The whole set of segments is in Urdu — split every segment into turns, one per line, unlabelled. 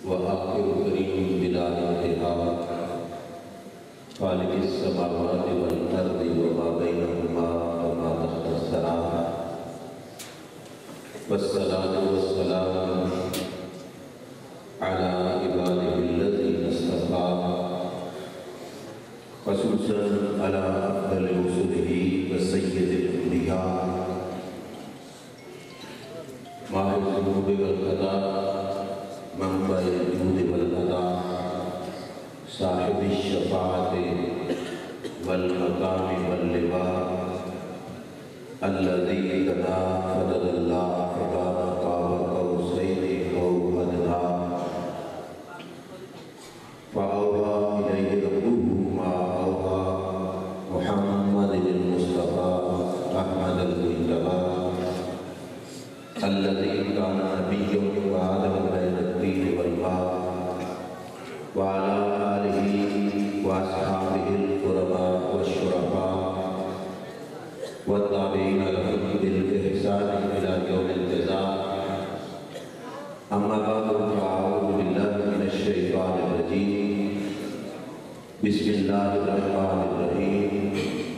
وآخر کریم بلا انتہا خالق السماوات والارض وما بینہما وما تحت الثرى والصلاة والسلام على عباده الذين اصطفى خصوصا على أفضل رسله وسيد الأنبياء ماء الذنوب والخطايا منبع الجود والعطاء صاحب الشفاعة والمقام واللواء الذي دنا فضل الله فكان قاب قوسين أو أدنى فأوحى إليه ربه ما أوحى محمد المصطفى أحمد المجتبى الذي كان نبيا وآدم بين الطين والماء وعلى آله وأصحابه الكرماء والشرفاء والتابعين لهم بالإحسان إلى يوم الجزاء أما بعد فأعوذ بالله من الشيطان الرجيم بسم الله الرحمن الرحيم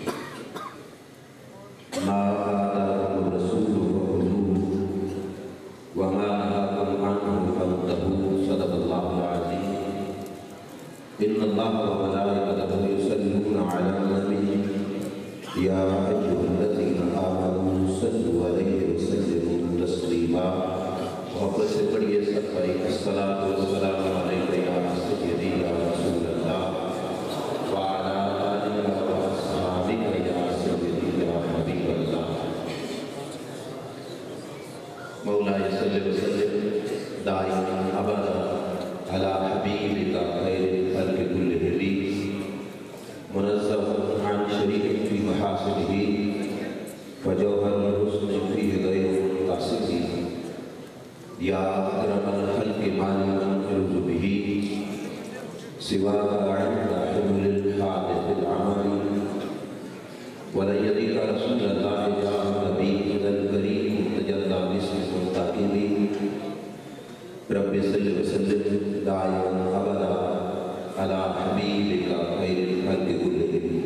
ما آتاكم الرسول فخذوه وما نهاكم عنه فانتهوا صدق الله العظيم إن الله وملائكته يصلون على النبي يا أيها الذين آمنوا صلوا عليه وسلموا تسليما وقد سبحانه وتعالى الصلاة والسلام عليك يا سيدي يا رسول الله وعلى آلك وأصحابك يا سيدي يا حبيب الله مولاي صل وسلم دائما أبدا على حبيبك خير الخلق كلهم منزه عن شريك في محاسنه وجوهر الحسن فيه غير منقسم يا أكرم الخلق ما لمن يلوذ به سواك عند حمل الحادث العمل ولن يليق رسول الله يا نبي ذا الكريم تجلى باسمك الطاهر رب صل وسلم دائما أبدا على حبيبك خير الخلق كلهم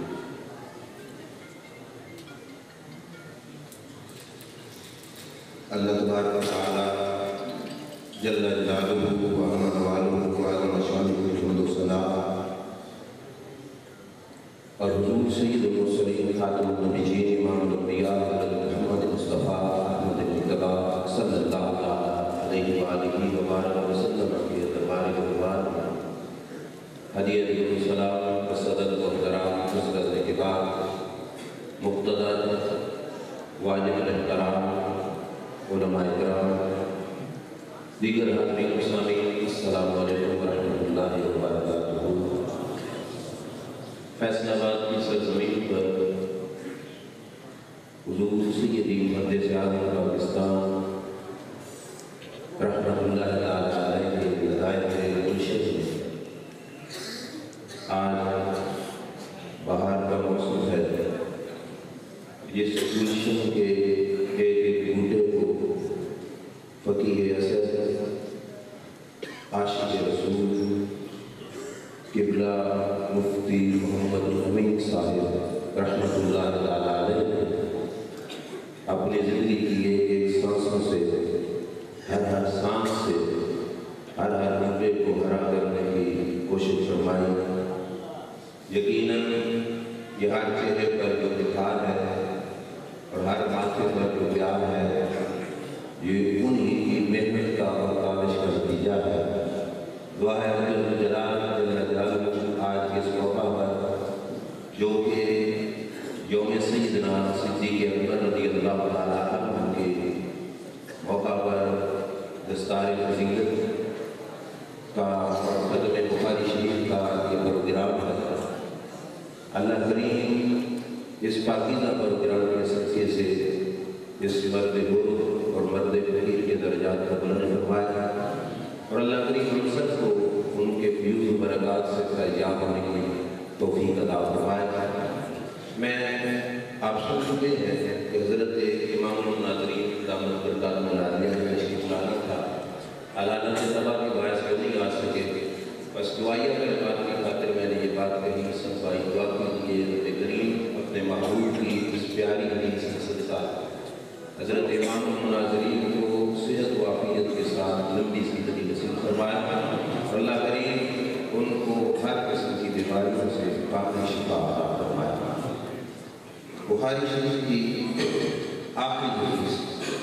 اللہ تبارک و تعالی جل جلالہ و عظم والہ و عظم شانہ حمد و ثنا اور حضور سید المرسلین خاتم النبیین امام الانبیاء حضرت محمد مصطفیٰ احمد مجتبیٰ صلی اللہ علیہ وآلہ وبارک وسلم کی دربار قربان ہدیۃ السلام وصدق و احترام حضرت کبار مقتدر واجب الاحترام علماء اکرام دیگر حاضرین اسلامی السلام علیکم ورحمۃ اللہ وبرکاتہ فیصل آباد کی سرزمین پر حضور سیدی محدث اعظم پاکستان رحمۃ اللہ علیہ کے ہدایت گلشن میں آج بہار کا موسم ہے جس گلشن کے ایک بوٹے کو فقیہ اسد عاشق رسول قبلہ مفتی محمد امین صاحب رحمۃ اللہ علیہ اپنی زندگی کی ایک سانسوں سے ہر سانس سے ہر نفے کو ہرا کرنے کی کوشش فرمائی یقیناً یہ ہر چہرے پر جو نکھار ہے اور ہر ماتھے پر جو پیار ہے یہ انہی کی محنت کا اور کاوش کا نتیجہ ہے دعا ہے رب جلالہ آج کے اس موقع پر جو کہ یوم سیدنا صدیق اکبر رضی اللہ تعالیٰ عنہ کے موقع پر دستار فضیلت کا ختم بخاری شریف کا یہ پروگرام ہے اللہ کریم اس پاکیزہ پروگرام کے سلسلے سے اس مرد حر اور مرد فقیر کے درجات کو بلند فرمائے اور اللہ کریم ہم سب کو ان کے فیوز و برکات سے فیضیاب ہونے کی توفیق عطا فرمائے میں آپ سن چکے ہیں کہ حضرت امام الناظرین دامت برکاتہ العالیہ میں تشریف لانا تھا علانہ طلبہ کے باعث دعائیہ کلمات کی خاطر میں نے یہ بات کہی، سب بھائی دعا کیجیے رب کریم اپنے محبوب کی اس پیاری حدیث کے صدقہ حضرت امام المناظرین کو صحت و عافیت کے ساتھ لمبی زندگی نصیب فرمائے، اور اللہ کریم ان کو ہر قسم کی بیماریوں سے کامل شفا عطا فرمائے۔ بخاری شریف کی آخری حدیث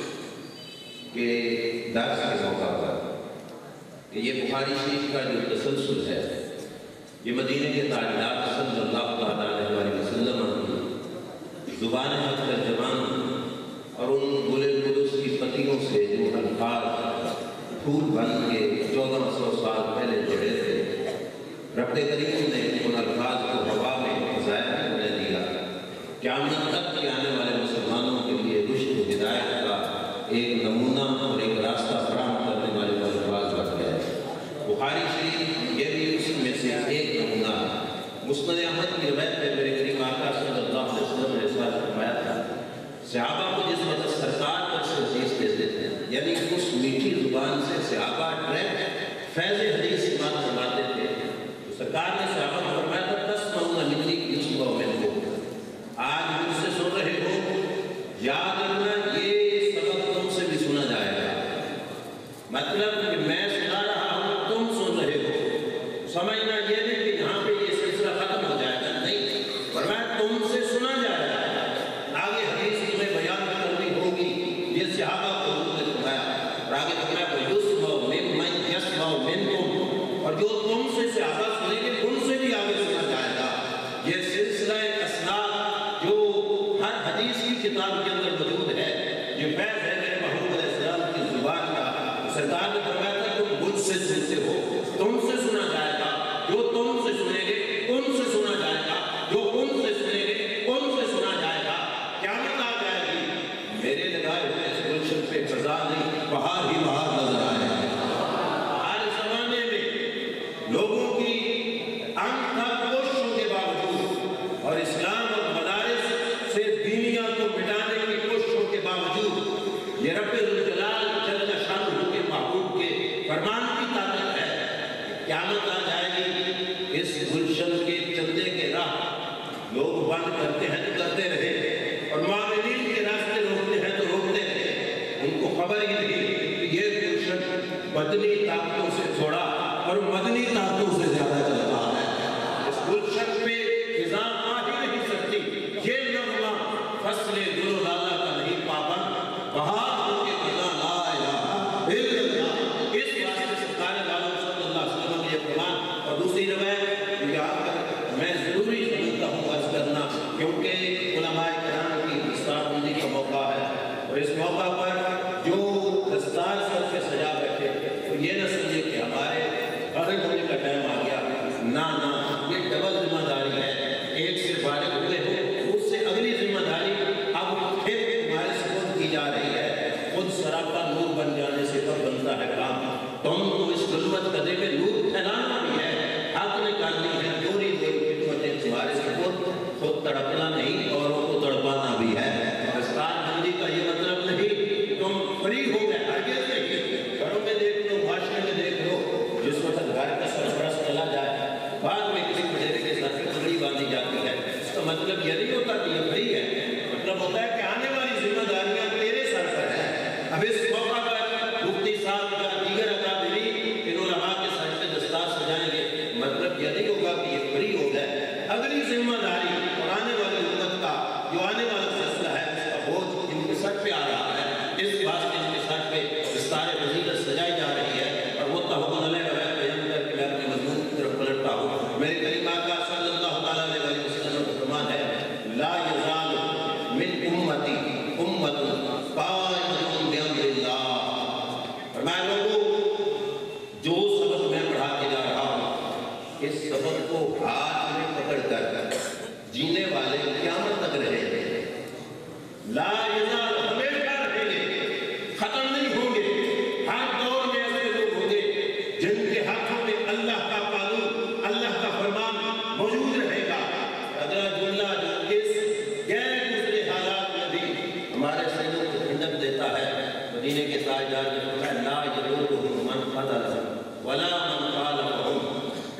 کے درس کے موقع پر کہ یہ بخاری شریف کا جو تسلسل ہے یہ مدینہ کے تاجدار صلی اللہ علیہ وسلم کی زبان حق ترجمان اور ان گل قدس کی پتیوں سے جو الفاظ پھول بن کے 1400 سال پہلے جڑے تھے، رب کریم نے ان الفاظ کو ہوا میں ظاہر کرنے دیا۔ قیامت تک کے آنے والے مسلمانوں کے لیے رشد و ہدایت کا ایک نمونہ اور ایک راستہ فراہم کرنے والے الفاظ بن گئے۔ بخاری شریف یہ بھی اسی میں سے ایک نمونہ ہے۔ مسند احمد کی روایت میں میرے کریم آقا صلی اللہ علیہ وسلم نے ارشاد فرمایا تھا، صحابہ کو جس وقت سرکار پر سے حدیث دیتے تھے، یعنی اس میٹھی زبان سے صحابہ ڈائریکٹ فیض حدیث کی بات فرماتے تھے، تو سرکار نے صحابہ کو فرمایا تھا تسمعون منی یسمع منکم، آج مجھ سے سن رہے ہو، یاد رکھنا یہ سبق تم سے بھی سنا جائے گا۔ مطلب کہ میں سنا رہا ہوں، تم سن رہے ہو، سمجھنا یہ نہیں کہ یہاں پہ یہ سلسلہ ختم ہو جائے گا، نہیں، فرمایا تم سے سنا جائے گا۔ آگے حدیث تمہیں بیان کرنی ہوگی، یہ صحابہ کو حضور نے فرمایا، اور آگے فرمایا وَيُسْمَعُ مِمَّنْ يَسْمَعُ مِنْكُمْ، اور جو تم سے صحابہ سنیں گے ان سے بھی آگے سنا جائے گا۔ یہ سلسلہ اسناد جو ہر حدیث کی کتاب کے اندر موجود ہے، یہ فیض ہے میرے محبوب علیہ السلام کی زبان کا۔ سرکار نے فرمایا تھا تم مجھ سے سنتے ہو، تم سے سنا جائے گا، جو تم سے سنیں گے ان سے سنا جائے گا، جو ان سے سنیں گے ان سے سنا جائے گا۔ قیامت آ جائے گی، میرے لگائے ہوئے اس گلشن پہ خزاں نہیں، بہار ہی بہار نظر آئے گا۔ ہر زمانے میں لوگوں کی انتھک کوششوں کے باوجود اور اسلام اور مدارس سے دینیاں کو مٹانے کی کوششوں کے باوجود یہ رب الجلال جل شانہ کے محبوب کے فرمان کی طاقت ہے۔ قیامت آ جائے گی، اس گلشن کے چندے کے راہ لوگ بند کرتے ہیں تو کرتے رہے، اور معاملین کے راستے روکتے ہیں تو روکتے رہے، ان کو خبر ہی نہیں کہ یہ گلشن بدنی طاقتوں سے تھوڑا اور مدنی طاقتوں سے زیادہ چلتا ہے۔ اس گلشن پہ خزاں آ ہی نہیں سکتی، یہ نغمہ فصل گل و لالا کا نہیں پابند، بہار ہو کے خزاں لا الہ الا اللہ۔ اس واسطے سرکار عالم صلی اللہ علیہ وسلم کے یہ فرمان، اور دوسری روایت یہاں پر میں ضروری سمجھتا ہوں عرض کرنا، کیونکہ علماء کرام کی دستار بندی کا موقع ہے، اور اس موقع پر جو دستار سر سے سجا بیٹھے تو یہ نہ سمجھے کہ ہمارے فارغ ہونے کا ٹائم آ گیا، نہ یہ ڈبل ذمہ داری ہے، ایک سے فارغ ہوئے ہو اس سے اگلی ذمہ داری اب پھر تمہارے سپرد کی جا رہی ہے۔ خود سراپا نور بن جانے سے کب بنتا ہے کام، تم کو اس ظلمت قدے میں نور پھیلانا بھی ہے، حق نکالنی ہے، چوری خدمتیں تمہارے سپرد، خود تڑپنا نہیں اوروں کو تڑپانا بھی ہے۔ دستار بندی کا یہ مطلب نہیں تم فری ہو گئے، ہرگز نہیں۔ گھروں میں دیکھ لو، معاشرے میں دیکھ لو، جس وقت گھر کا سرپرست چلا جائے بعد میں کسی مجرے کے ساتھ پگڑی باندھی جاتی ہے، اس کا مطلب یہ نہیں ہوتا کہ یہ فری ہے، مطلب ہوتا ہے کہ آنے والی ذمہ داریاں تیرے سر پر ہیں۔ اب اس موقع پر مفتی صاحب کا دیگر اکابرین ان علماء کے سر پہ دستار سجائیں گے، مطلب یہ نہیں ہوگا کہ یہ فری ہو گئے، اگلی ذمہ داری اور آنے والی امت کا جو آنے والا فیصلہ ہے اس کا بوجھ ان کے سر پہ آ رہا ہے۔ اس واسطے ان کے سر پہ دستار فضیلت سجائی جا رہی ہے، اور وہ تحمل علیہ روایت بیان کر کے میں اپنے مضمون کی طرف پلٹتا ہوں۔ میرے کریم آقا صلی اللہ تعالیٰ علیہ وسلم کا فرمان ہے، لا یزال من امتی امت قائمۃ بامر اللہ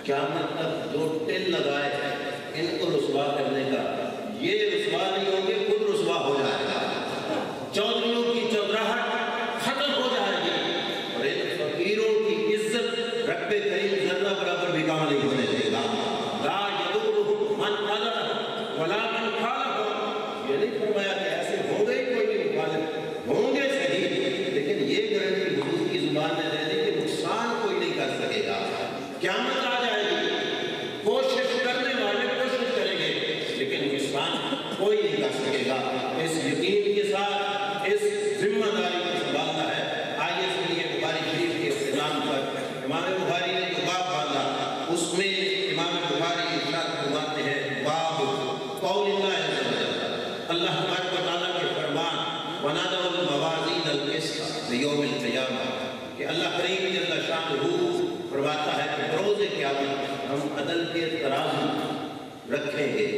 قیامت تک جو ٹل لگائے ان کو رسوا کرنے کا، یہ رسوا نہیں ہوں گے، خود رسوا ہو جائے گا، چودھریوں کی چودراہٹ ختم ہو جائے گی، اور ان فقیروں کی عزت رب کریم ذرہ برابر بھی کام نہیں ہونے دے گا۔ لا یضرهم من خالف ولا من خالف، یہ نہیں فرمایا کہ ایسے ہوں گے کوئی نہیں مخالف، ہوں گے صحیح، لیکن یہ گارنٹی حضور کی زبان نے دے دی کہ نقصان کوئی نہیں کر سکے گا۔ قیامت آ جائے گی، کوشش کرنے والے کوشش کریں گے لیکن نقصان کوئی نہیں کر سکے گا۔ اس یقین کے ساتھ اس ذمہ داری کو سنبھالنا ہے۔ آئیے سنیے بخاری شریف کے اختتام پر امام بخاری نے جو باب باندھا، اس میں امام بخاری ارشاد فرماتے ہیں باب قول اللہ عز و جل، اللہ تبارک و تعالیٰ کے فرمان وَنَضَعُ الْمَوَازِينَ الْقِسْطَ لِيَوْمِ الْقِيَامَةِ، کہ اللہ کریم جل شانہ فرماتا ہے کہ بروز قیامت ہم عدل کے ترازو رکھیں گے۔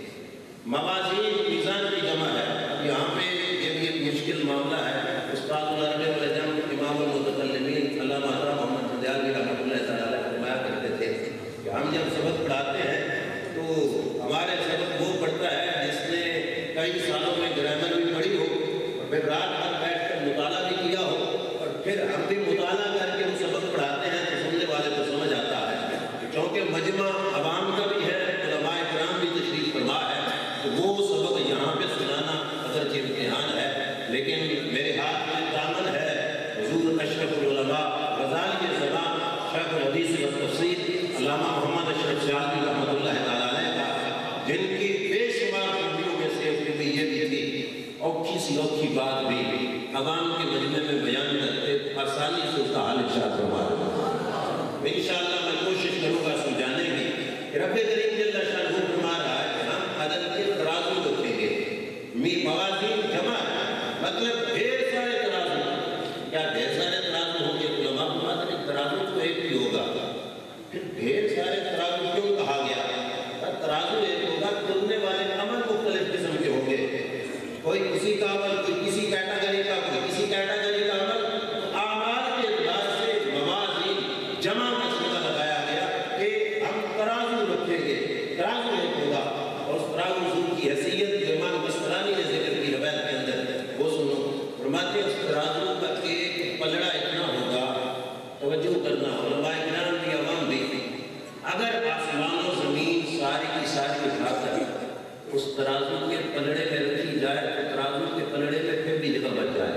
موازین میزان کی جمع ہے، یہاں پہ یہ بھی ایک مشکل معاملہ ہے۔ استاد العرب والعجم امام المتکلمین علامہ محمد حدیث رحمۃ اللہ تعالیٰ فرمایا کرتے تھے کہ ہم جب سبق پڑھاتے ہیں تو ہمارے سبق وہ پڑھتا ہے جس نے کئی سالوں میں گرامر بھی پڑھی ہو اور پھر رات بھر بیٹھ کر مطالعہ بھی کیا ہو، اور پھر ہم بھی مطالعہ کر کے وہ سبق پڑھاتے ہیں تو سننے والے کو سمجھ آتا ہے، کیونکہ مجمع عوام کا بھی ہے، علماء کرام بھی تشریف فرما ہے، تو وہ سبق یہاں پہ سنانا اگرچہ امتحان ہے، لیکن میرے ہاتھ میں دامن ہے حضور اشرف العلماء غزالی زبان شیخ الحدیث و تفسیر علامہ محمد اشرف سیالوی رحمۃ اللہ تعالیٰ علیہ کا، جن کی بے شمار خوبیوں میں سے ایک خوبی یہ بھی تھی اوکھی سی اوکھی بات بھی عوام کے مجمع میں بیان کرتے آسانی سے اس کا حال ارشاد فرما دیں۔ انشاءاللہ میں کوشش کروں گا سمجھانے کی کہ رب کریم جل شانہ فرما رہا ہے کہ ہم عدل کے ترازو رکھیں گے۔ موازین جمع مطلب ڈھیر سارے ترازو، کیا ڈھیر سارے ترازو ہوں گے؟ علماء فرماتے ہیں ترازو تو ایک ہی ہوگا، پھر ڈھیر سارے ترازو کیوں کہا گیا؟ ترازو ایک ہوگا، تلنے والے عمل مختلف قسم کے ہوں گے، کوئی کسی کا عمل، کوئی کسی کیٹیگری کا، کوئی کسی کیٹیگری کا عمل، اعمال کے اعتبار سے موازین جمع کا سمجھا لگایا گیا کہ ہم ترازو رکھیں گے، ترازو ایک ہوگا، اور اس ترازو کی حیثیت جو امام بسطامی نے ذکر کی روایت کے اندر وہ سنو، فرماتے ہیں اس ترازو کا ایک پلڑا اتنا ہوگا، توجہ کرنا علماء کرام بھی عوام بھی، اگر آسمان و زمین ساری کی ساری اٹھا کر اس ترازو کے پلڑے میں رکھی جائے تو ترازو کے پلڑے میں پھر بھی جگہ بچ جائے۔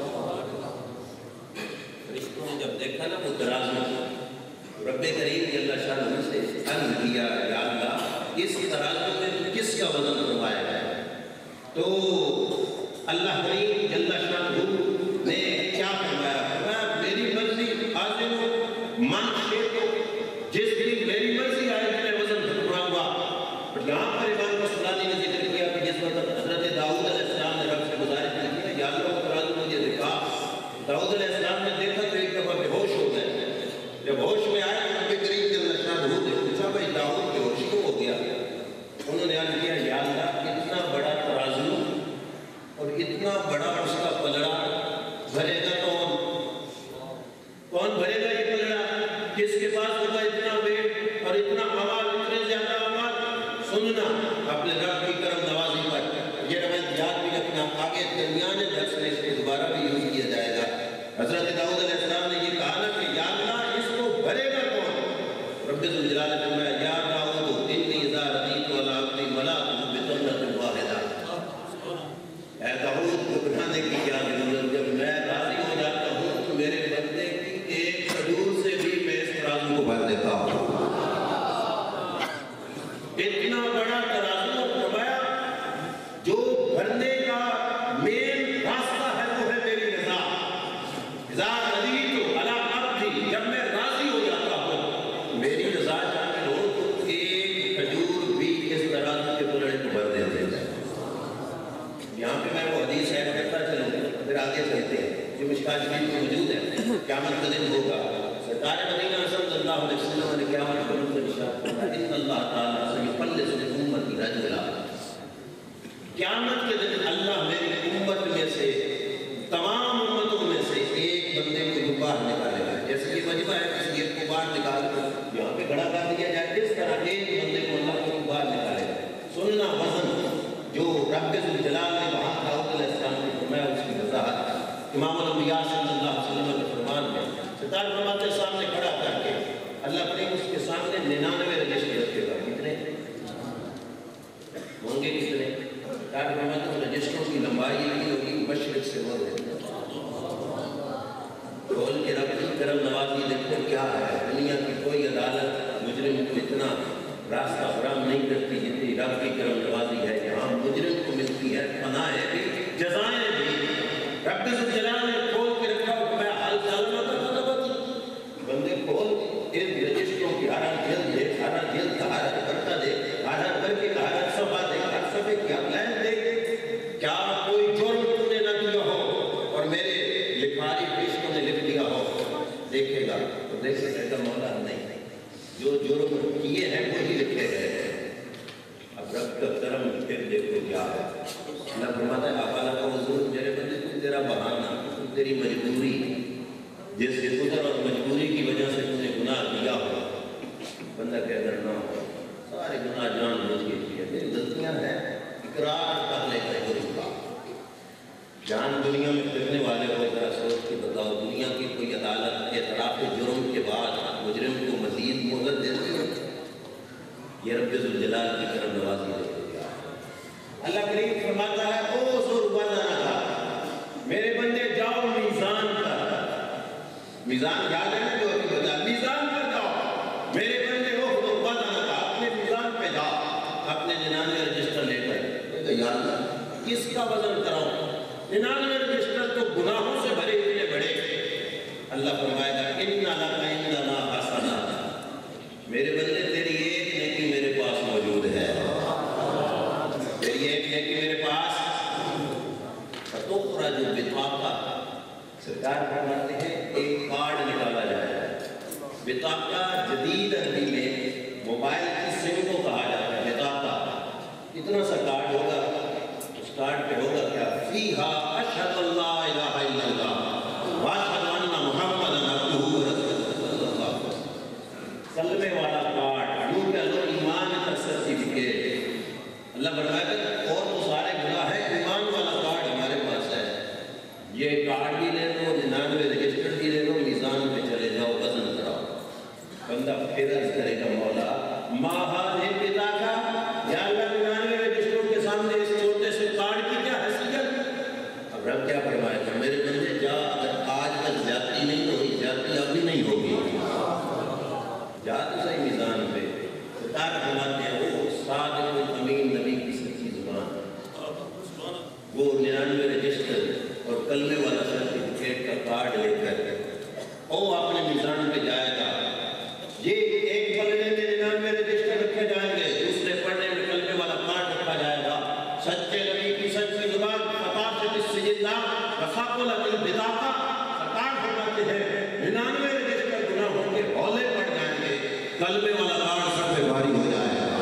فرشتوں نے جب دیکھا نا وہ ترازو، رب کریم جل شانہ سے عرض کیا یا اللہ اس ترازو میں کس کا وزن کروایا ہے؟ تو اللہ کریم جل شانہ نے کیا فرمایا؟ فرمایا میری مرضی حاضر ہو من شئت، جس دن میری مرضی آئے میں وزن کرواؤں گا۔ اور یہاں پر امام بسطامی نے ذکر کیا کہ جس وقت حضرت داؤد علیہ السلام نے رب سے گزارش کی کہ یا اللہ ترازو مجھے دکھا، داؤد علیہ السلام نے دیکھا تو ایک دفعہ بے ہوش ہو گئے، جب ہوش میں آئے تو رب کریم جل شانہ نے پوچھا بھائی داؤد بے ہوش کیوں ہو گیا؟ انہوں نے عرض کیا یا اللہ اتنا بڑا ترازو اور اتنا بڑا اس کا پلڑا بھرے گا کون بھرے گا یہ پلڑا؟ کس کے پاس ہوگا اتنا ویٹ اور اتنا عمال، اتنے زیادہ عمال؟ سننا اپنے رب کی کرم نوازی پر یہ روایت یاد بھی رکھنا، آگے درمیان درس میں اس کو دوبارہ بھی یوز کیا جائے گا۔ حضرت داؤد علیہ السلام نے یہ کہا نا کہ یا اللہ اس کو بھرے گا کون؟ رب ذوالجلال نے فرمایا یا داؤد انی اذا ردیت علی عبدی ملأته بتمرۃ واحدہ، اے داؤد کو بنانے کی کیا ضرورت، جب میں راضی ہو جاتا ہوں تو میرے بندے کی ایک کھجور سے بھی میں اس ترازو کو بھر دیتا ہوں۔ اتنا بڑا ترازو، فرمایا جو بھرنے کا مین راستہ ہے وہ ہے میری رضا۔ اذا رضیت علی عبدی، جب میں راضی ہو جاتا ہوں میری رضا شامل ہو تو ایک کھجور بھی اس ترازو کے پلڑے کو بھر دیتا ہے۔ یہاں پہ میں وہ حدیث ایڈ کرتا چلوں، پھر آگے چلتے ہیں جو مشکاۃ شریف میں موجود ہے، قیامت کا دن ہوگا۔ سرکار مدینہ صلی اللہ علیہ وسلم نے قیامت کے دن سے ارشاد فرمایا ان اللہ تعالیٰ سیفلس امتی رجلا، قیامت کے دن اللہ میری امت میں سے تمام امتوں میں سے ایک بندے کو باہر نکالے گا۔ جیسے کہ مجمع ہے کسی ایک کو باہر نکال کر یہاں پہ کھڑا کر دیا کے سامنے کھڑا کر کے اللہ کریم اس کے سامنے 99 رجسٹر رکھے گا. کتنے ہوں گے؟ کتنے؟ رجسٹروں کی لمبائی نہیں ہوگی مشرق سے مغرب. کھول کے رب کی کرم نوازی دیکھو کیا ہے. دنیا کی کوئی عدالت مجرم کو اتنا راستہ فراہم نہیں کرتی جتنی رب کی کرم نوازی ہے. یہاں مجرم کو ملتی ہے پناہیں بھی جزائیں بھی. رب ذوالجلال نے کھول کے رکھا ہوا میں حال چال میں بندے کھول ان رجسٹروں کی ہر جلد دے، ہر جلد کا ہر برتا دے، ہر بر کے کا ہر صفحہ دے، ہر صفحے کی اپلائن دے. کیا کوئی جرم تم نے نہ کیا ہو اور میرے لکھاری فرشتوں نے لکھ دیا ہو؟ دیکھے گا تو دیکھے گا مولا نہیں، جو جرم کیے ہیں وہی لکھے گئے. اب رب کا کرم پھر دیکھو کیا ہے. اللہ فرماتا ہے آپ اللہ کا حضور میرے بندے تو تیرا بہانہ، تیری مجبوری، جس قدر اور مجبوری کی وجہ سے تم نے گناہ کیا ہو. بندہ کہ اگر نہ ہو سارے گناہ جان بوجھ کے کیے، میری غلطیاں ہیں، اقرار کر لے گئے گناہ کا. جان دنیا میں پھرنے والے ہو ذرا سوچ کے بتاؤ، دنیا کی کوئی عدالت اعتراف جرم کے بعد مجرم کو مزید مہلت دیتی ہے؟ یہ رب ذوالجلال کی کرم نوازی دیکھو کیا ہے. اللہ کریم فرماتا ہے او زور وزن کا، میرے بندے جاؤ میزان پر. میزان یاد ہے نا جو ابھی بتا، میزان پر جاؤ میرے بندے ہو زور وزن کا، اپنے میزان پہ جاؤ اپنے 99 رجسٹر لے کر. یاد کس کا وزن کراؤ؟ 99 رجسٹر تو گناہوں سے بھرے اتنے بڑے. اللہ فرمائے گا ان لنا حسنات، میرے بندے تیری ایک نیکی میرے پاس موجود ہے، تیری ایک نیکی میرے پاس. فتخرج بطاقہ، سرکار فرماتے ہیں ایک کارڈ نکالا جائے. بطاقہ جدید عربی میں موبائل کی سم کو کہا جاتا ہے. بطاقہ اتنا سا کارڈ ہوگا، اس کارڈ پہ ہوگا کیا؟ فیہا اشہد اللہ الہ الا اللہ واشہد ان محمد عبدہ ورسولہ صلی اللہ علیہ وسلم. کلمے والا کارڈ، یوں کہ لو ایمان کا سرٹیفکیٹ. اللہ فرماتا ہے اور تو سارے گناہ ہے، ایمان والا کارڈ ہمارے پاس ہے. یہ کارڈ بھی لے لو، 99 رجسٹر بھی لے لو، میزان پہ چلے جاؤ وزن کراؤ. بندہ پھر عرض کرے گا مولا ما ہذہ بطاقہ، یا اللہ 99 رجسٹروں کے سامنے اس چھوٹے سے کارڈ کی کیا حیثیت؟ اب رب کیا فرمائے گا میرے بندے جا، اگر آج تک زیادتی نہیں ہوئی، زیادتی ابھی نہیں ہوگی، جا تو صحیح میزان پہ. سرکار فرماتے ہیں وہ صادق الامین نبی کی سچی زبان، وہ 99 رجسٹر اور کلمے والا سرٹیفکیٹ کا کارڈ لے کر وہ اپنے میزان پہ جائے گا. یہ ایک پلڑے میں 99 رجسٹر رکھے جائیں گے، دوسرے پلڑے میں کلمے والا کارڈ رکھا جائے گا. سچے نبی کی سچی زبان فطاشت السجلہ وثاقلت البطاقہ. سرکار فرماتے ہیں 99 رجسٹر گناہوں کے ہولے پڑ جائیں گے، کلمے والا کارڈ سب پہ بھاری ہو جائے گا.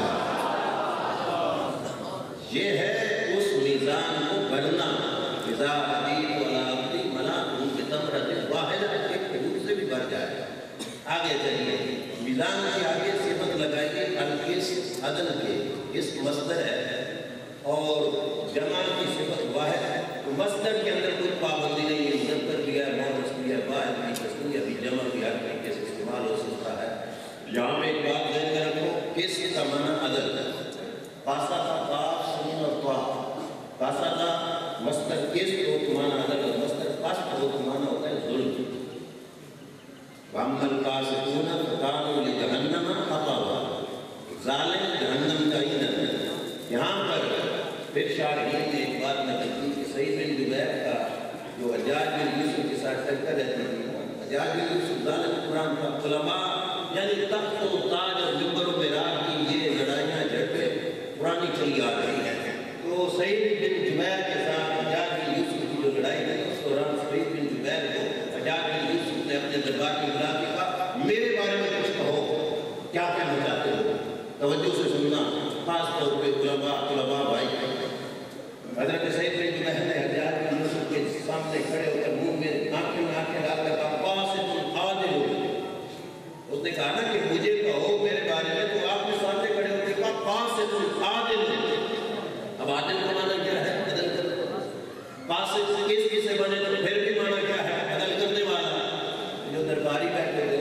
یہ ہے اس میزان کو بھرنا. اذا عبید ولا عبدی ملاکم بتمرۃ واحدہ، ایک حدود سے بھی بھر جائے گا. آگے چلیے، میزان کی آگے صفت لگائیے القس، عدل کے اس مصدر ہے اور جمع کی صفت واحد ہے. تو مصدر کے اندر کوئی پابندی نہیں ہے، مذکر بھی ہے، مؤنث بھی ہے، واحد بھی، تسنیہ بھی، جمع بھی، ہر طریقے سے استعمال ہو سکتا ہے. یہاں پہ ایک بات ذہن میں رکھو، کس کا معنی عدل. قاسا کا قاف سین اور طا، قاسا کا مصدر کس کو تمہانا عدل اور مصدر قاسد کو تمہانا ہوتا ہے ظلم. وَأَمَّا الْقَاسِطُونَ فَكَانُوا لِجَهَنَّمَ حَطَبًا، ظالم جہنم کا ایندھن ہے. یہاں پر پھر شارحین نے ایک بات نقل کی کہ سعید بن جبیر کا جو حجاج بن یوسف کے ساتھ ٹکر رہتی تھی، حجاج بن یوسف ظالم قرآن کا علماء یعنی تخت و تاج اور منبر و معراج کی یہ لڑائیاں جھڑپیں پرانی چلی آ رہی ہیں. تو سعید بن جبیر کے ساتھ حجاج بن یوسف کی جو لڑائی ہے اس دوران سعید بن جبیر کو حجاج بن یوسف نے اپنے دربار میں بلا کے کہا میرے بارے میں کچھ کہو، کیا کہنا چاہتے ہو؟ توجہ سے سننا، خاص طور پہ علماء بھائی. حضرت سعید بن جبیر نے حجاج بن یوسف کے سامنے کھڑے ہو کر منہ میں آنکھیں ڈال کر کہا قاسط عادل. اس نے کہا نا کہ مجھے کہو میرے بارے میں، تو آپ نے سامنے کھڑے ہو کے کہا قاسط عادل. اب عادل کا معنی کیا ہے؟ عدل کرنے والا. قاسط کس سے بنے تو پھر بھی معنی کیا ہے؟ عدل کرنے والا. جو درباری بیٹھے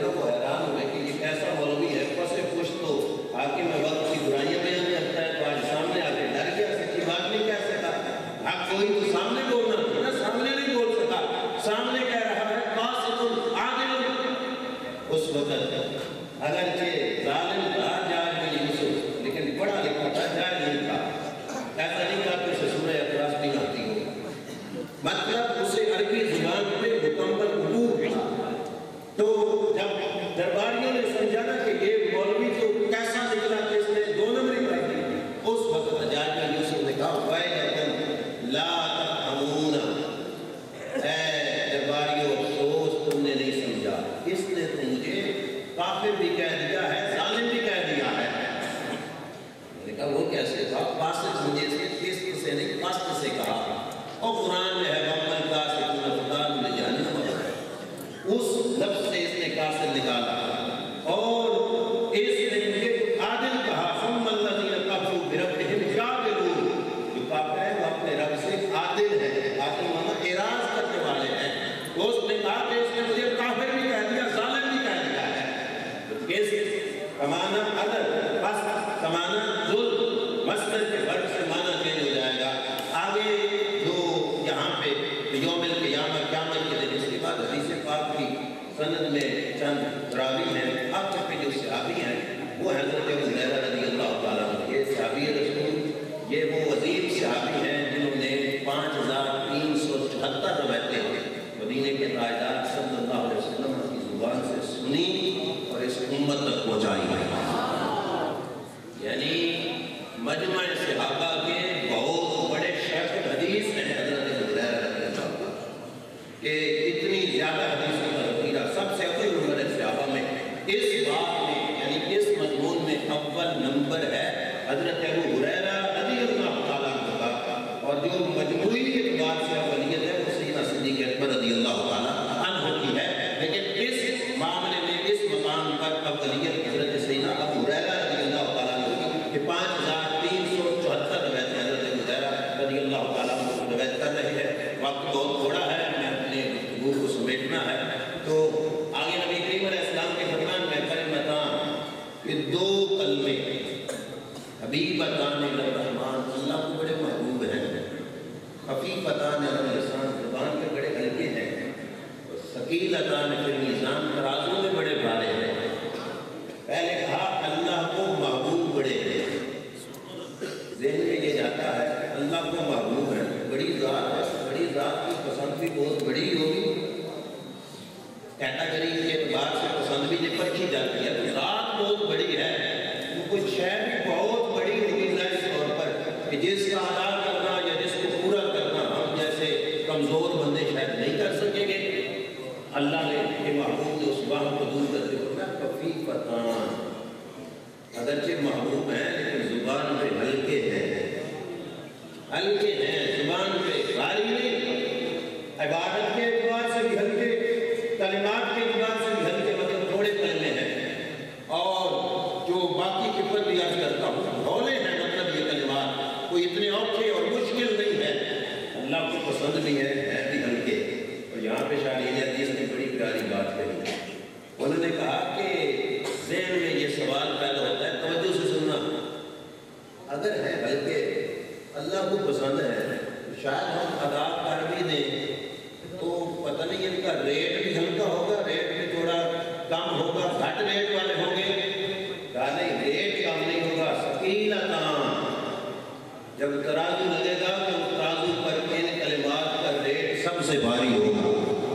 اس وقت اگرچہ ظالم تھا جاج بن یوسف لیکن پڑھا لکھا تھا، جاج نہیں تھا، ایسا نہیں تھا کہ اسے سورہ اخلاص نہیں آتی ہو، مطلب اسے عربی زبان پہ مکمل عبور تھا۔ تو جب درباریوں نے سمجھا نا کہ یہ مولوی تو کیسا نکلا کہ اس نے 2 نمبری پڑھ دی، اس وقت حجاج بن یوسف نے کہا وَيْلَكُمْ لَا تَفْهَمُونَ، اے درباریوں افسوس تم نے نہیں سمجھا، اس نے تو مجھے کافر بھی کہہ دیا ہے، ظالم بھی کہہ دیا ہے۔ میں نے کہا وہ کیسے کہا؟ فاسق مجھے سے قسط سے نہیں قسط سے کہا، اور قرآن میں ہے وَمَّنْ قَاسِقُونَ فُدَانُ لِجَانِمَ، اس لفظ سے اس نے قاصد نکالا، اور اس نے مجھے عادل کہا ثُمَّ الَّذِينَ كَفَرُوا بِرَبِّهِمْ يَعْدِلُونَ، جو کافر ہے وہ اپنے رب سے عادل ہے، عادل معنی اعراض کرنے والے ہیں۔ تو اس نے کہا کہ اس نے مجھے کافر بھی کہہ دیا، ظالم بھی کہہ دیا ہے۔ کیس کمانا عدل، بس کمانا ظلم، مصدر کے ورد سے معنی چینج ہو جائے گا۔ آگے جو یہاں پہ یوم القیامہ قیامت کے دن، اس کے بعد حدیث پاک کی سند میں چند راوی ہیں، اب تک کے جو صحابی ہیں وہ حضرت ابو ہریرہ رضی اللہ تعالیٰ عنہ، یہ صحابی رسول، یہ وہ عظیم صحابی ہیں جنہوں نے 5374 روایتیں مدینے کے تاجدار صلی اللہ علیہ وسلم کی زبان سے سنی اور اس امت تک پہنچائی ہے۔ یعنی مجمع صحابہ کے بہت بڑے شیخ حدیث ہیں حضرت ابو ہریرہ رضی اللہ عنہ، کہ اتنی زیادہ حدیثوں کا ذخیرہ سب سے اول نمبر ہے صحابہ میں، اس بات میں یعنی اس مضمون میں اول نمبر ہے حضرت ابو ہریرہ رضی اللہ تعالیٰ عنہ کا، اور جو مجموعی اعتبار سے اولیت ہے وہ سیدنا صدیق اکبر رضی اللہ تعالیٰ عنہ کی ہے، لیکن اس معاملے میں اس مقام پر اولیت حضرت سیدنا ابو ہریرہ رضی اللہ تعالیٰ عنہ کی، کہ 5374 روایتیں حضرت ابو ہریرہ رضی اللہ تعالیٰ عنہ کی روایت کر رہے ہیں۔ وقت بہت تھوڑا ہے، میں اپنے گفتگو کو سمیٹنا ہے، تو آگے نبی کریم علیہ السلام کے فرمان میں کلمتان، یہ 2 کلمے حبیبتان الرحمن، اللہ کو بڑے محبوب ہیں، خفیفتان علی اللسان، زبان کے بڑے ہلکے ہیں، ثقیلتان فی المیزان، ترازو میں بڑے بھارے ہیں۔ پہلے کہا اللہ کو محبوب بڑے ہیں، ذہن میں یہ جاتا ہے اللہ کو محبوب ہے، بڑی ذات ہے، بڑی ذات کی پسند بھی بہت بڑی ہوگی، کیٹاگری کے اعتبار سے پسند بھی نہیں پرکھی جاتی ہے، تو ذات بہت بڑی ہے، کوئی شے بھی بہت بڑی ہوگی ظاہری طور پر، کہ جس کا ادا کرنا یا جس کو پورا کرنا ہم جیسے کمزور بندے شاید نہیں کر سکیں گے۔ اللہ نے کہ محبوب نے اس بات کو دور کرتے ہوئے خفیفتان، اگرچہ محبوب ہیں لیکن زبان پہ ہلکے ہیں، ہلکے ہیں، زبان پہ بھاری نہیں، عبادت کے اعتبار سے بھی ہلکے، کلمات کے اعتبار سے بھی ہلکے، مطلب تھوڑے کلمے ہیں، اور جو باقی کی پر بھی عرض کرتا ہوں بھولے ہیں، مطلب یہ کلمات کوئی اتنے اوکھے اور مشکل نہیں ہے، اللہ کو پسند بھی ہے بھی ہلکے۔ اور یہاں پہ شاہین حدیث نے بڑی پیاری بات کہی، انہوں نے کہا کہ ذہن میں یہ سوال پیدا ہوتا ہے، توجہ سے سننا، اگر ہے ہلکے اللہ کو پسند ہے، شاید ہم ادا کر بھی دیں تو پتہ نہیں ان کا ریٹ بھی ہلکا ہوگا، ریٹ بھی تھوڑا کم ہوگا، گھٹ ریٹ والے ہوں گے، کہا نہیں ریٹ کم نہیں ہوگا، ثقیلتان، جب ترازو لگے گا تو ترازو پر ان کلمات کا ریٹ سب سے بھاری ہوگا۔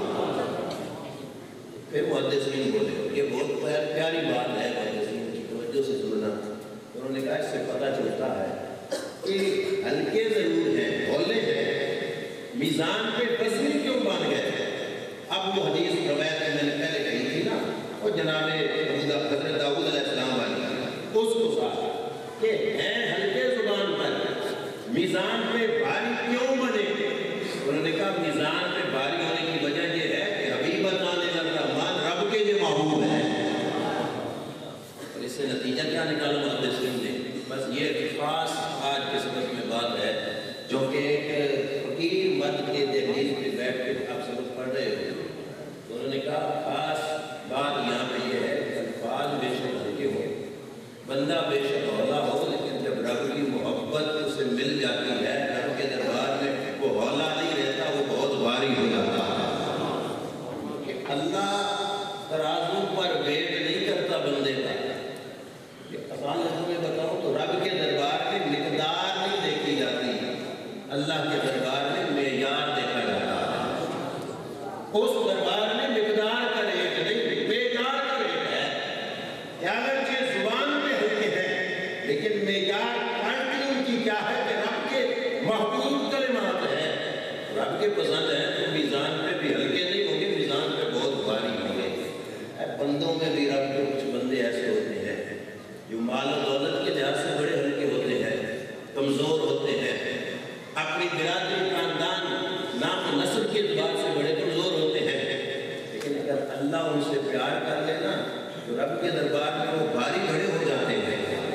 پھر محدثین بولے، یہ بہت پیاری بات ہے، محدثین کی توجہ سے سننا، انہوں نے کہا اس سے پتہ چلتا ہے کہ ہلکے ضرور ہیں، بھولے ہیں، میزان پہ وزنی کیوں بن گئے؟ اب وہ حدیث روایت میں نے پہلے کہی تھی نا، وہ جناب حضرت داؤد علیہ السلام والی، اس کو ساتھ کہ ہیں ہلکے زبان پر، میزان پہ بھاری کیوں بنے؟ انہوں نے کہا میزان پہ بھاری ہونے کی وجہ یہ ہے کہ حبیبتان الرحمن، رب کے یہ محبوب ہیں، اور اس سے نتیجہ کیا نکالا محدثین نے؟ بس یہ خاص آج کے سبق میں بات ہے، جو کہ ایک فقیر مرد کے دہلیز پہ بیٹھ کے آپ سبق پڑھ رہے ہو، تو انہوں نے کہا خاص بات یہاں پہ یہ ہے کہ الفاظ بے شک ہلکے ہو، بندہ بے شک ہولا ہو، لیکن جب رب کی محبت اسے مل جاتی ہے، رب کے دربار میں وہ ہولا نہیں رہتا، وہ بہت بھاری ہو جاتا ہے، کہ اللہ ترازو پر ویٹ تو رب کے دربار میں وہ بھاری بھرے ہو جاتے ہیں۔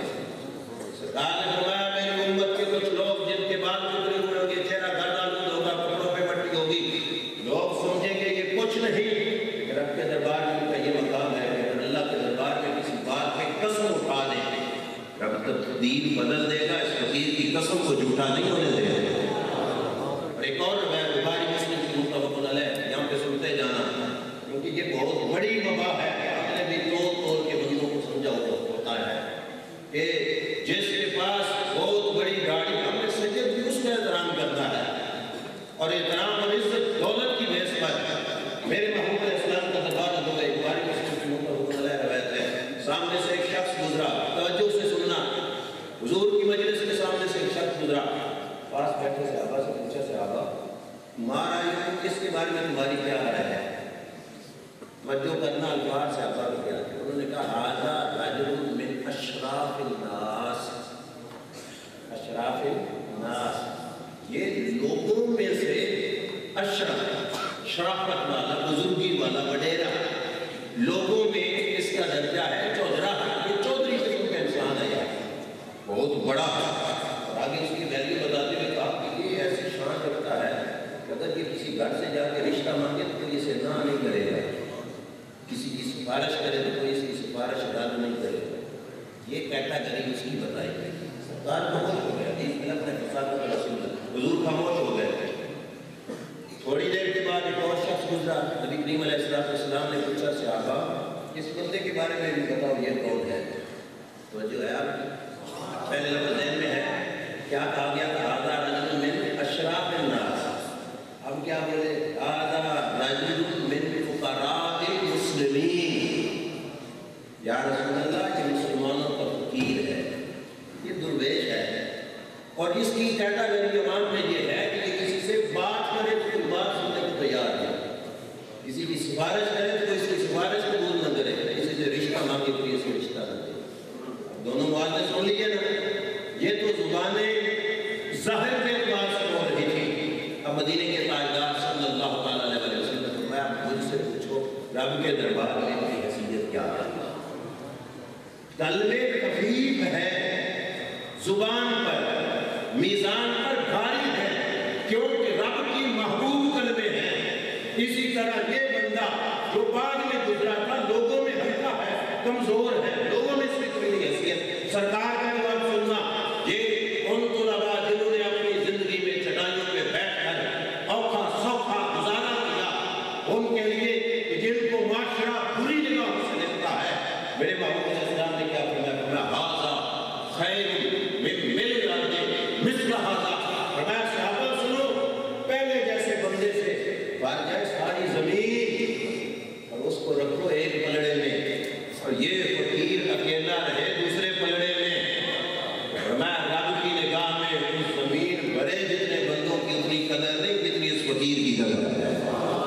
سرکار نے فرمایا میری امت کے کچھ لوگ جن کے بال ٹکڑے ہوئے ہوں گے، چہرہ گردانود ہوگا، کپڑوں پہ مٹی ہوگی، لوگ سمجھیں گے یہ کچھ نہیں۔ رب کے دربار میں ان کا یہ مقام ہے کہ اللہ کے دربار میں کسی بات پہ قسم اٹھا دیں، رب تقدیر بدل دے گا، اس فقیر کی قسم کو جھوٹا نہیں ہونے دے گا۔ اور ایک اور روایت بخاری مسلم کی متفق علیہ، یہاں پہ سنتے جانا کیونکہ یہ بہت بڑی وبا ہے، آپ نے بھی توڑ کے بندوں کو سمجھا ہوتا ہے کہ جس کے پاس بہت بڑی گاڑی، ہم نے سجد بھی اس کا احترام کرتا ہے اور احترام اور عزت دولت کی بحث پر میرے محبوب علیہ السلام کا دربار ہو گئے۔ بخاری مسلم کی متفق علیہ روایت ہے، سامنے سے ایک شخص گزرا، توجہ سے سننا، حضور کی مجلس کے سامنے سے ایک شخص گزرا، پاس بیٹھے صحابہ سے پوچھا، صحابہ مارا یہ کس کے بارے میں تمہاری کیا رائے ہے؟ توجہ کرنا، الفاظ صحابہ کو کیا تھے، انہوں نے کہا ھذا رجل من اشراف الناس، اشراف الناس، یہ لوگوں میں سے اشرف، شرافت والا، بزرگی والا، وڈیرا، لوگوں میں اس کا درجہ ہے چودھرا، یہ چودھری قسم کا انسان ہے، بہت بڑا۔ اور آگے اس کی ویلیو بتاتے ہوئے کہا کہ یہ ایسی شان رکھتا ہے کہ اگر یہ کسی گھر سے جا کے رشتہ مانگے تو کوئی اسے نہ نہیں کرے گا، کسی کی سفارش کرے تو کوئی اس کی سفارش رد نہیں کرے گا۔ یہ کیٹاگری اس کی بتائی گئی۔ سرکار خاموش ہو گیا، اس ملک نے فساد کا رسول ہے، حضور خاموش ہو گئے۔ تھوڑی دیر کے بعد ایک اور شخص گزرا، نبی کریم علیہ السلام نے پوچھا، صحابہ اس بندے کے بارے میں بھی بتاؤ یہ کون ہے؟ تو جو ہے آپ پہلے لفظ ذہن میں ہے، کیا کہا گیا کہ ھذا رجل من اشراف الناس، ہم کیا بولے؟ ھذا رجل من فقراء المسلمین، یا رسول اللہ یہ مسلمانوں کا فقیر ہے، یہ درویش ہے، اور اس کی کیٹاگری عوام میں یہ ہے کہ یہ کسی سے بات کرے تو کوئی بات سننے کو تیار ہے، کسی کی سفارش کرے تو کوئی اس کی سفارش قبول نہ کرے، کسی سے رشتہ مانگے تو اس سے رشتہ نہ دے۔ دونوں بات نے سن لیے نا، یہ تو زبانیں ظاہر کے اعتبار سے بول رہی تھی، اب مدینے کے تاجدار صلی اللہ تعالیٰ علیہ وسلم نے فرمایا مجھ سے پوچھو رب کے دربار میں ان کی حیثیت کیا ہے؟ کلمے خفیف ہے، زبان پر، میزان پر بھاری ہے، کیونکہ رب کی محبوب کلمے ہیں۔ اسی طرح یہ بندہ جو بعد میں گزرا تھا لوگوں میں ہلکا ہے، کمزور ہے، لوگوں میں اس کی کوئی نہیں حیثیت۔ سرکار کا جواب سننا، یہ ان طلباء جنہوں نے اپنی زندگی میں چٹائیوں پہ بیٹھ کر اوکھا سوکھا گزارا کیا، ان کے لیے جن کو معاشرہ بری نگاہوں سے دیکھتا ہے، میرے محبوب علیہ السلام نے کیا فرمایا؟ ھذا خیر من ملء الارض مثل ھذا، فرمایا صحابہ سنو، پہلے جیسے بندے سے بھر جائے ساری زمین اور اس کو رکھو ایک پلڑے میں، اور یہ فقیر اکیلا رہے دوسرے پلڑے میں، فرمایا رب کی نگاہ میں اس زمین بھرے جتنے بندوں کی اتنی قدر نہیں جتنی اس فقیر کی قدر ہے۔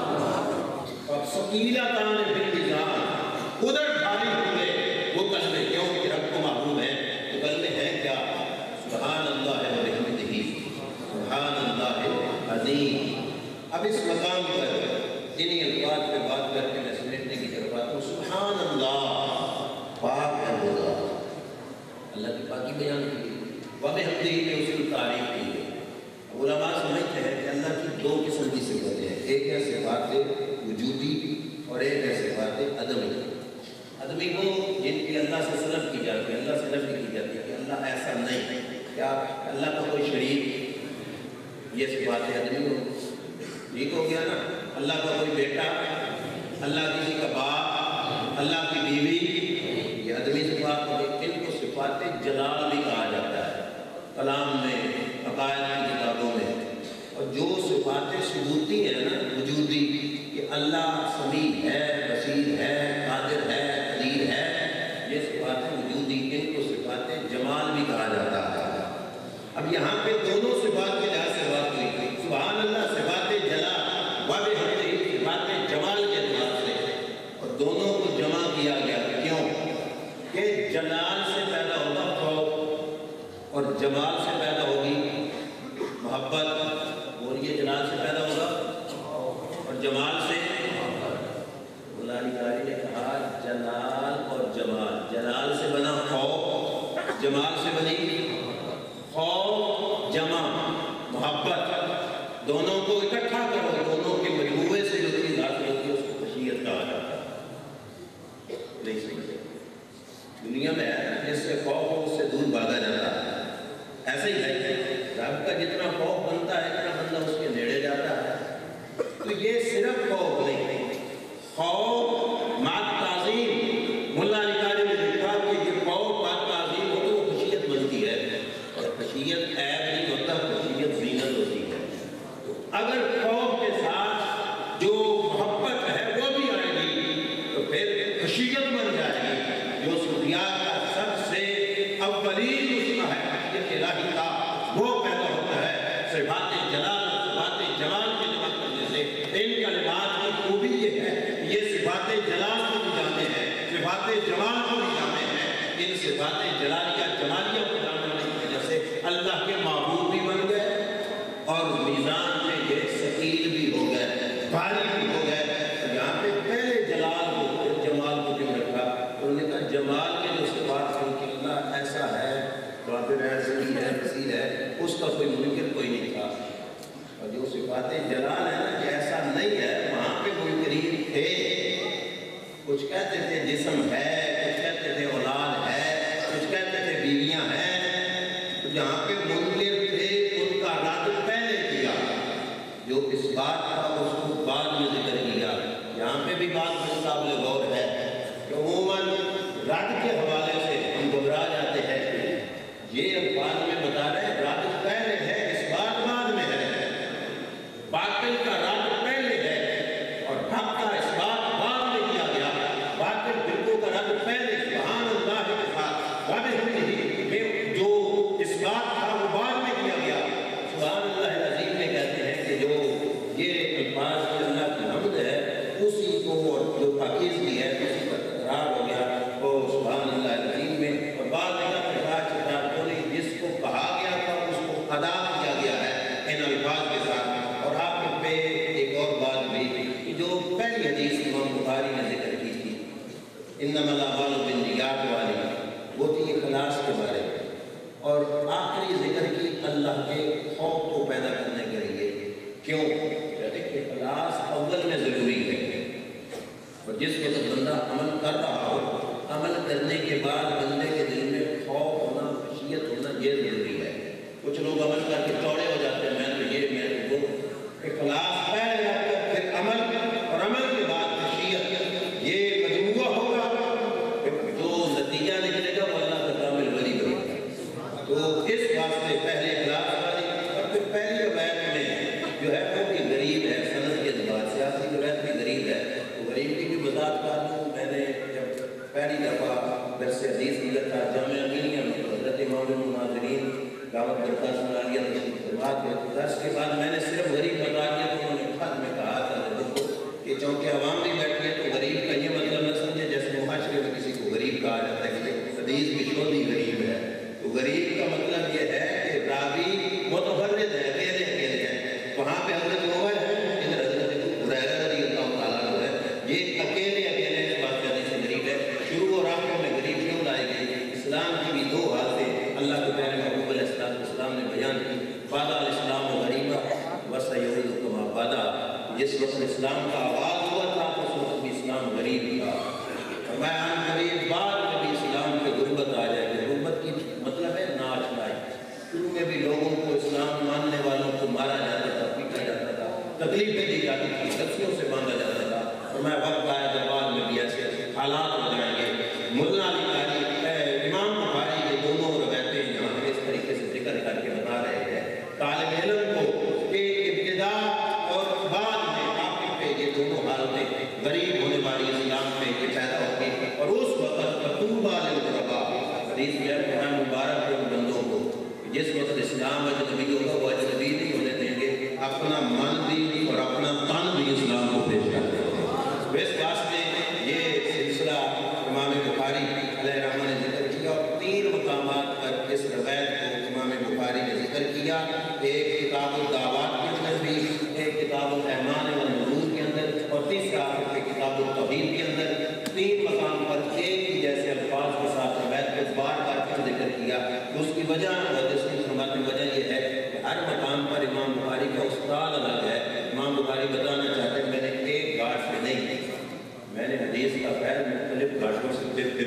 اور ثقیلہ تان فی المیزان، ادھر بھاری ہوئے وہ کلمے، کیونکہ رب کو معلوم ہے وہ کلمے ہیں کیا؟ سبحان اللہ و بحمدہ، سبحان اللہ العظیم۔ اب اس مقام پر انہی الفاظ پہ بات کر کے میں سمیٹنے کی طرف آتا ہوں۔ سبحان اللہ، پاک ہے خدا، اللہ کی پاکی بیان کی، وبحمدہ نے اس کی تعریف کی ہے۔ علماء سمجھتے ہیں کہ اللہ کی دو قسم کی صفاتیں ہیں، ایک ہے صفات وجودی اور ایک ہے صفات عدمی۔ عدمی وہ جن کی اللہ سے سلب کی جاتی ہے، اللہ سے نفی کی جاتی ہے کہ اللہ ایسا نہیں، کیا اللہ کا کوئی شریک، یہ صفات عدمی ہو، ٹھیک ہو گیا نا؟ اللہ کا کوئی بیٹا، اللہ کسی کا باپ، اللہ کی بیوی، یہ عدمی صفات ہو گئی۔ ان کو صفات جلال بھی کہا جاتا ہے کلام میں، عقائد کی کتابوں میں۔ اور جو صفات ثبوتی ہیں نا، وجودی، کہ اللہ سمیع ہے، بصیر ہے، قادر ہے، قدیر ہے، یہ صفات وجودی، ان کو صفات جمال بھی کہا جاتا ہے۔ اب یہاں پہ دونوں صفات کے لحاظ سے بات ہوئی، سبحان اللہ صفات جلال وبحمدہ صفات جمال کے اعتبار سے، اور دونوں کو جمع کیا گیا۔ کیوں؟ کہ جلال سے پیدا ہوگا خوف، اور جمال سے پیدا ہوگی محبت، اور یہ جلال سے پیدا ہوگا اور جمال سے، اللہ نے کہا جلال اور جمال سے بنی خوف جمع محبت، دونوں کو اکٹھا کرو، دونوں کے مجموعے سے جو چیز حاصل ہوتی ہے اس کو خشیت کہا جاتا ہے۔ نہیں سمجھے دنیا میں جس سے خوف ہو اس سے دور بھاگا جاتا ہے، ایسے ہی ہے رب کا جتنا خوف بنتا ہے اتنا بندہ اس کے نیڑے جاتا ہے۔ تو یہ صرف خوف نہیں، خوف مع تعظیم، ملا علی قاری نے لکھا کہ یہ خوف مع تعظیم ہو تو وہ خشیت بنتی ہے، اور خشیت عیب نہیں ہوتا، خشیت زینت ہوتی ہے۔ اگر خوف کے ساتھ جو محبت ہے وہ بھی آئے گی تو پھر خشیت بن جائے گی، جو صوفیاء کا سب سے اولین نسخہ ہے خشیت الہی کا، وہ پیدا ہوتا ہے صفات جلال اور صفات جمال کے جمع کرنے سے۔ ان کلمات کی خوبی یہ ہے کہ یہ صفات جلال کو بھی جانے ہیں، صفات جمال کو بھی جانے ہیں۔ ان صفات جلالیہ جمالیہ کو جاننے کی وجہ سے اللہ کے معبود بھی بن گئے اور میزان میں یہ ثقیل بھی ہو گئے، بھاری بھی ہو گئے۔ یہاں پہ پہلے جلال کو جمال کو کیوں رکھا؟ انہوں نے کہا جمال کے جو صفات ہیں کہ اللہ ایسا ہے، قادر ہے، سمیع ہے، بصیر ہے، اس کا کوئی منکر کوئی نہیں تھا۔ اور جو صفات جلال ہے نا کہ ایسا نہیں ہے، وہاں پہ منکرین تھے، کچھ کہتے تھے جسم ہے، کچھ کہتے تھے اولاد ہے، کچھ کہتے تھے بیویاں ہیں۔ تو جہاں پہ منکر تھے ان کا رد پہلے کیا، جو اس بات کا اس کو بعد میں ذکر کیا۔ یہاں پہ بھی بات قابل غور ہے کہ عموماً رد کے حوالے سے ہم گھبرا جاتے ہیں، یہ الفاظ میں بتا رہے ہیں رد پہلے ہے، اس بات بعد میں ہے، باطل کا رد پہلے ہے اور حق کا اس بات بعد میں کیا گیا۔ باطل فرقوں کا رد پہلے سبحان اللہ کے ساتھ وعدہ جو اس بات تھا وہ بعد میں کیا گیا۔ سبحان اللہ العظیم میں کہتے ہیں کہ جو یہ الفاظ کی اللہ کی حمد ہے اسی کو، اور جو پاکیزگی ہے اسی کا تکرار ہو گیا وہ سبحان اللہ العظیم میں، اور بعد میں جس کو کہا گیا تھا اس کو ادا کیا گیا ہے ان الفاظ کے ساتھ۔ اور آپ پہ ایک اور بات بھی جو پہلی حدیث امام بخاری نے ذکر کی تھی، انما الاعمال بالنیات والی، وہ تھی اخلاص کے بارے میں، اور آخری ذکر کی اللہ کے خوف کو پیدا کرنے کے لیے۔ کیوں؟ کہتے کہ اخلاص اول میں ضروری ہے، اور جس وقت بندہ عمل کر رہا ہو، عمل کرنے کے بعد بندے کے دل میں خوف ہونا، خشیت ہونا یہ ضروری ہے۔ کچھ لوگ عمل کر کے چوڑے ہو جاتے ہیں، میں تو یہ، میں تو وہ۔ اخلاص پہلے رکھ کر پھر عمل، اور عمل کے بعد خشیت، یہ مجموعہ ہوگا، جو نتیجہ نکلے گا وہ اللہ کا کامل ولی بنے۔ تو اس واسطے پہلے اخلاص والی، اور پھر پہلی روایت میں جو ہے وہ بھی غریب ہے، سند کے اعتبار سے آخری روایت بھی غریب ہے۔ تو غریب کی بھی وضاحت کر دوں، میں نے جب پہلی دفعہ درس حدیث لیا تھا جامعہ امینیہ میں، حضرت امام المناظرین دعوت برکات سنالیہ تشریف فرما کے درس کے بعد میں نے صرف غریب بتا دیا، تو انہوں نے خط میں کہا تھا دیکھو کہ چونکہ عوام بھی بیٹھی ہے تو غریب کا یہ مطلب نہ سمجھے جیسے معاشرے میں کسی کو غریب کہا جاتا ہے کہ حدیث کی شودھی غریب ہے۔ تو غریب کا مطلب یہ ہے کہ راوی متفرد ہے، اکیلے اکیلے ہیں۔ وہاں پہ حضرت عمر ہے، ادھر حضرت ہریرہ رضی اللہ تعالیٰ عنہ ہے، یہ اکیلے اکیلے اس بات کا حدیث غریب ہے۔ شروع اور آخر میں غریب کیوں لائے گئے؟ اسلام کی بھی دو حالتیں اللہ کے پیارے محبوب علیہ السلام نے بیان کی، بادہ الاسلام و غریبہ وسیعود کما بادہ۔ جس وقت اسلام کا آغاز ہوا تھا اس وقت بھی اسلام غریب تھا، اور میں عن قریب بعد میں بھی اسلام پہ غربت آ جائے گی۔ غربت کی مطلب ہے ناآشنائی۔ شروع میں بھی لوگوں کو اسلام ماننے والوں کو مارا جاتا تھا، پیٹا جاتا تھا، تکلیفیں دی جاتی تھی، رسیوں سے باندھا جاتا تھا، اور میں وقت آیا کہ بعد میں بھی ایسے ایسے حالات ہو جائیں گے۔ ملا علی قاری امام بخاری کے دونوں روایتیں یہاں پہ اس طریقے سے ذکر کر کے بتا رہے ہیں طالب علم کو کہ ابتدا اور بعد میں آخر پہ یہ دونوں حالتیں غریب ہونے والی اسلام میں یہ پیدا ہوتی، اور اس وقت مطلوبہ للغرباء حدیث میں ہے مبارک ان بندوں کو جس وقت اسلام اجنبی ہوگا وہ اجنبی نہیں ہونے دیں گے، اپنا من بھی اور اپنا تن بھی اسلام کو پیش کر دیں گے۔ اس واسطے یہ سلسلہ امام بخاری علیہ رحمہ نے ذکر کیا، اور 3 مقامات پر اس روایت کو امام بخاری نے ذکر کیا، ایک کتاب الدعوات کے اندر بھی، ایک کتاب الایمان والنذور کے اندر، اور تیسرا کتاب التوحید کے اندر۔ 3 مقام پر ایک ہی جیسے الفاظ کے ساتھ روایت کو بار بار کیوں ذکر کیا؟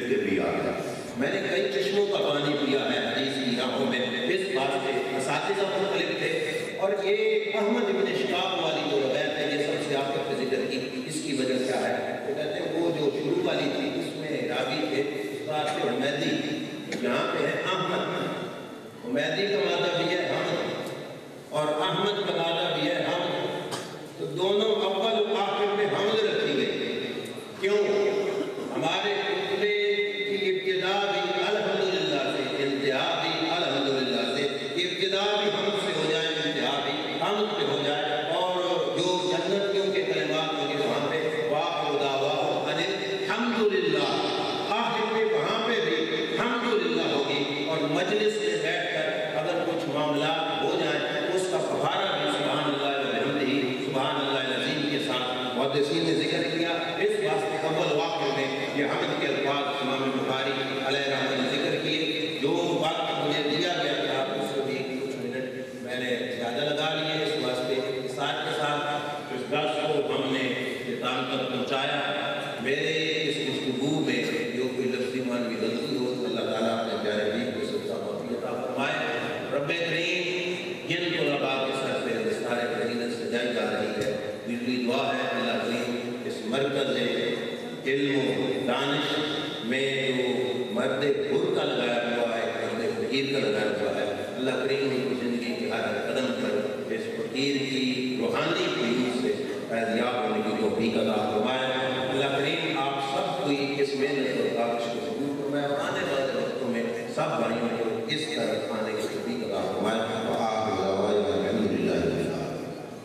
پھر کے پیا ہے۔ میں نے کئی چشموں کا پانی پیا ہے حدیث کی راہوں میں، اس بات سے اساتذہ مختلف تھے، اور یہ احمد ابن شہاب والی جو روایت ہے یہ سب سے آپ نے ذکر کی، اس کی وجہ کیا ہے؟ وہ کہتے ہیں وہ جو شروع والی تھی اس میں راوی تھے استاد کے حمیدی، یہاں پہ ہے احمد، حمیدی کا مادہ بھی ہے حمد اور احمد کا مادہ بھی ہے حمد، تو دونوں اول و آخر میں حمد رکھی گئی۔ کیوں؟ ہمارے خطبے کی ابتدا بھی الحمدللہ سے، انتہا بھی الحمدللہ سے، ابتدا بھی حمد سے ہو جائے، انتہا بھی حمد پہ ہو جائے، اور جو جنتیوں کے کلمات ہوگی وہاں پہ وآخر دعواہم ان الحمدللہ، آخر میں وہاں پہ بھی الحمدللہ ہوگی، اور مجلس میں بیٹھ کر اگر کچھ معاملات ہو جائیں اس کا فہارہ بھی سبحان اللہ وبحمدہ سبحان اللہ العظیم کے ساتھ محدثین نے ذکر کیا۔ اس واسطے اول واقع میں یہ حمد کے الفاظ امام بخاری علیہ رحمۃ نے ذکر کیے۔ جو وقت مجھے دیا گیا تھا اس سے بھی کچھ منٹ میں نے زیادہ لگا لیے، اس واسطے ساتھ کے ساتھ اس درس کو ہم نے اختتام تک پہنچایا۔ میرے اس گفتگو میں جو کوئی لفظی معنوی غلطی ہو تو اللہ تعالیٰ اپنے پیارے حبیب کو سب کا معافی عطا فرمائے۔ رب کریم جن طلباء کے سر پہ دستار فضیلت سجائی جا رہی ہے، میری دعا ہے اللہ کریم اس مرکز علم و دانش میں جو مرد حر کا لگایا ہوا ہے، مرد فقیر کا لگایا ہوا ہے، اللہ کریم ان کی زندگی کے ہر قدم پر اس فقیر کی روحانی قیمت سے فیضیاب ہونے کی توفیق عطا فرمائے۔ اللہ کریم آپ سب کو اس محنت اور کاوش کو قبول فرمائے، اور آنے والے وقتوں میں سب بھائیوں کو اس طرف آنے کی توفیق عطا فرمائے۔ وآخر دعوانا الحمدللہ رب العالمین۔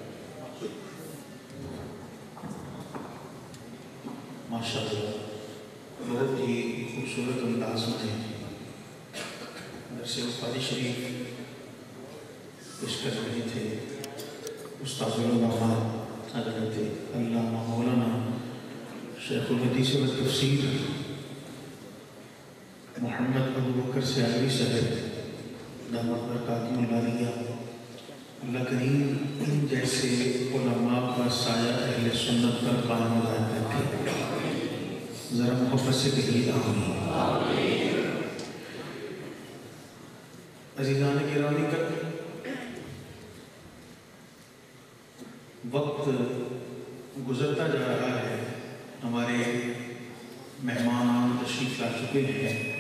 ماشاءاللہ بہت ہی خوبصورت انداز میں درس استادی شریف پیش کر رہے تھے استاد العلماء حضرت علامہ مولانا شیخ الحدیث والتفسیر محمد ابو بکر سیالوی صاحب دامت برکاتہ العالیہ۔ اللہ کریم ان جیسے علماء کا سایہ اہل سنت پر قائم و دائم رکھے، ذرا محبت سے کہیے آمین۔ عزیزان گرامی کا وقت گزرتا جا رہا ہے، ہمارے مہمان تشریف لا چکے ہیں،